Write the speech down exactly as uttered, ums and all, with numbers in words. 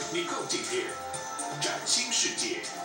你够敬业，崭新世界。